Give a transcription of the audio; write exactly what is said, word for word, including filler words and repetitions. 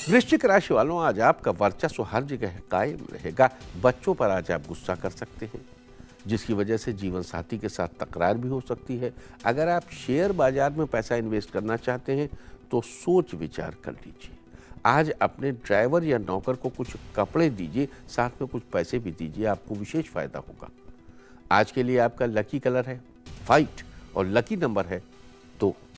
वृश्चिक राशि वालों, आज आपका वर्चस्व हर जगह कायम रहेगा। बच्चों पर आज आप गुस्सा कर सकते हैं, जिसकी वजह से जीवन साथी के साथ तकरार भी हो सकती है। अगर आप शेयर बाजार में पैसा इन्वेस्ट करना चाहते हैं तो सोच विचार कर लीजिए। आज अपने ड्राइवर या नौकर को कुछ कपड़े दीजिए, साथ में कुछ पैसे भी दीजिए, आपको विशेष फायदा होगा। आज के लिए आपका लकी कलर है व्हाइट और लकी नंबर है दो।